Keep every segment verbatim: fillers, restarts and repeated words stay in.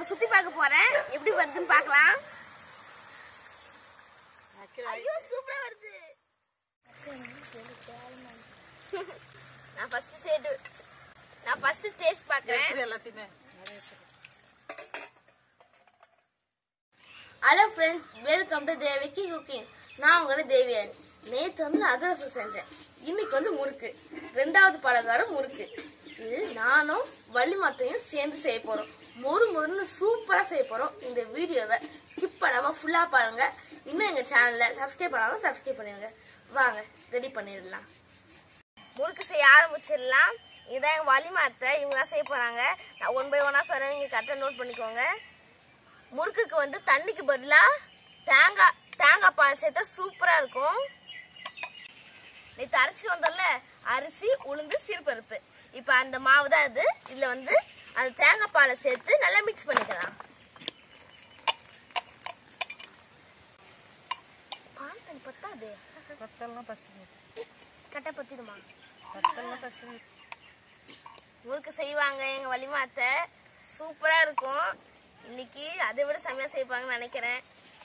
சுத்தி பார்க்க போறேன். எப்படி வருதுன்னு பார்க்கலாம். ஐயோ சூப்பரா வருது. நான் ஃபர்ஸ்ட் சேடு நான் ஃபர்ஸ்ட் டேஸ்ட் பார்க்கறேன் எல்லாத்தையுமே. ஹலோ ஃப்ரெண்ட்ஸ், வெல்கம் டு தேவிகி குக்கிங். நான் உங்களோட தேவியானி. நேற்று வந்து நான் அதிரசம் செஞ்சேன். இன்னைக்கு வந்து முறுக்கு, ரெண்டாவது பலகாரம் முறுக்கு. இது நானும் வள்ளிமாத்தையும் சேர்ந்து செய்ய போறோம். மொறு மொறுன்னு சூப்பரா செய்ய போறோம். இந்த வீடியோவை ஸ்கிப் பண்ணாம ஃபுல்லா பாருங்க. இன்னும் எங்க சேனல்ல சப்ஸ்கிரைப் பண்ணாம சப்ஸ்கிரைப் பண்ணிடுங்க. வாங்க ரெடி பண்ணிடலாம். முறுக்கு செய்ய ஆரம்பிச்சிடலாம். இதான் எங்க வள்ளிமாத்தை, இவங்க தான் செய்ய போறாங்க. நான் ஒன் பை ஒன்னா சொல்றேன், நீங்க கரெக்டா நோட் பண்ணிக்கோங்க. முறுக்குக்கு வந்து தண்ணிக்கு பதிலா தேங்காய் தேங்காய் பால் சேர்த்தா சூப்பரா இருக்கும். நேற்று அரைச்சி வந்தோம்ல, அரிசி உளுந்து சீர்பருப்பு. இப்ப அந்த மாவு தான் இது. இதுல வந்து அந்த தேங்காய் பாலை சேர்த்து நல்லா மிக்ஸ் பண்ணிக்கலாம். பால் தண்ணி பத்தாது, கட்டை பத்திடுமா? முறுக்கு செய்வாங்க எங்க வள்ளிமாத்தை, சூப்பரா இருக்கும். இன்னைக்கு அதை விட செம்மையா செய்வாங்கன்னு நினைக்கிறேன்.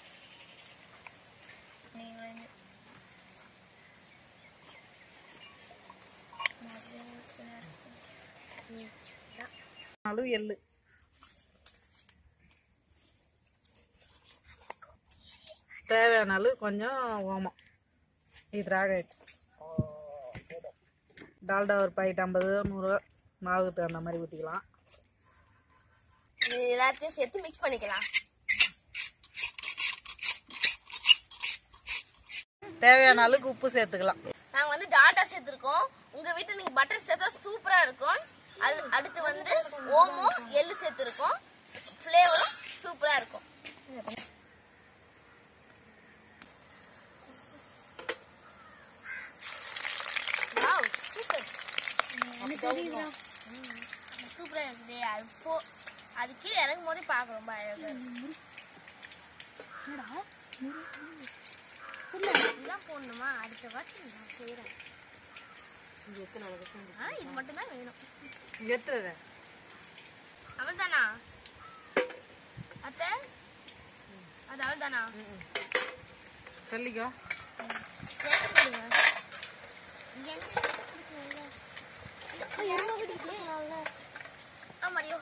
எள்ளு தேவையான அளவு கொஞ்சம் ஓமம், இதுராக டால்டா ஒரு பாக்கெட் ஐம்பது நூறு மாவுக்கு தகுந்த மாதிரி ஊற்றிக்கலாம். எல்லாத்தையும் சேர்த்து மிக்ஸ் பண்ணிக்கலாம். தேவையான அளவுக்கு உப்பு சேர்த்துக்கலாம். நாங்க வந்து டால்டா சேர்த்திருக்கோம். உங்க வீட்டுல நீங்க பட்டர் சேர்த்தா சூப்பரா இருக்கும். அது அடுத்து வந்து ஓமம் எள்ளு சேர்த்திருக்கோம். ஃப்ளேவரும் சூப்பரா இருக்கும். Wow super. சூப்பரா இருக்குது. அது போ அது கீழே இறங்கும் போதே பார்க்க ரொம்ப அழகா இதெல்லாம் போடணுமா? அடுத்த வாட்டி நான் செய்யறேன். இது மட்டும் தான் வேணும். அவள் தானா அத்தை? அது அவள் தானா? சொல்லிக்கோ. ஆமாடியோ.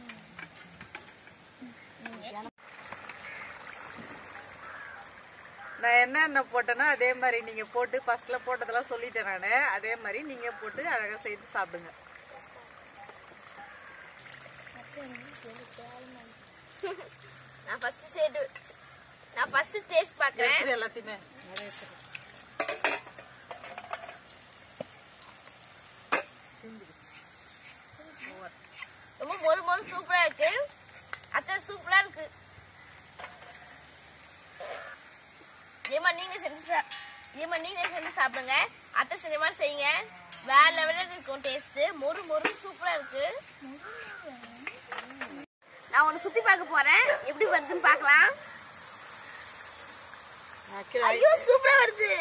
நான் என்னென்ன போட்டேன்னா அதே மாதிரி நீங்க போட்டு ஃபர்ஸ்ட்ல போட்டதெல்லாம் சொல்லிட்டேன் நானு. அதே மாதிரி நீங்க போட்டு அழகா செய்து சாப்பிடுங்க. நான் ஃபர்ஸ்ட் சேடு நான் ஃபர்ஸ்ட் டேஸ்ட் பார்க்கறேன் எல்லாத்தையுமே. ரொம்ப மொறு மொறு சூப்பரா இருக்கு. அத்தை சூப்பரா இருக்கு. ஏமா நீங்க செஞ்சு ஏமா நீங்க செஞ்சு சாப்பிடுங்க. அத்தை செஞ்ச மாதிரி செய்யுங்க. வேற லெவல்ல இருக்கும் டேஸ்ட். மொறு மொறு சூப்பரா இருக்கு. நான் உன்னை சுத்தி பார்க்க போறேன். எப்படி வருதுன்னு பார்க்கலாம். ஐயோ சூப்பரா வருது.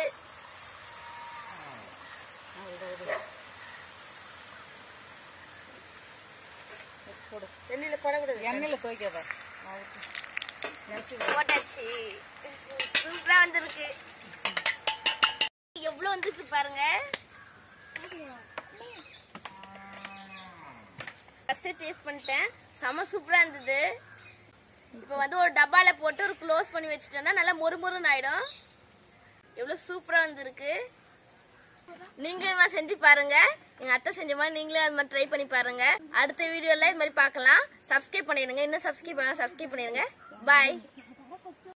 எண்ணெயில படக்கூடாது, எண்ணெயில துவைக்காத. போட்டாச்சு. சூப்பரா வந்திருக்கு. எவ்வளவு வந்திருக்கு பாருங்க. ஃபர்ஸ்ட் டேஸ்ட் பண்ணிட்டேன். செம சூப்பரா இருந்தது. இப்போ வந்து ஒரு டப்பால போட்டு ஒரு க்ளோஸ் பண்ணி வச்சுட்டோம்னா நல்லா மொறு மொறுன்னு ஆயிடும். எவ்வளவு சூப்பரா வந்திருக்கு. நீங்களும் இது மாதிரி செஞ்சு பாருங்க. எங்க அத்தை செஞ்ச மாதிரி நீங்களும் அது மாதிரி ட்ரை பண்ணி பாருங்க. அடுத்த வீடியோல இது மாதிரி பார்க்கலாம். சப்ஸ்கிரைப் பண்ணிடுங்க. இன்னும் சப்ஸ்கிரைப் பண்ணாலும் சப்ஸ்கிரைப் பண்ணிடுங்க. பாய்.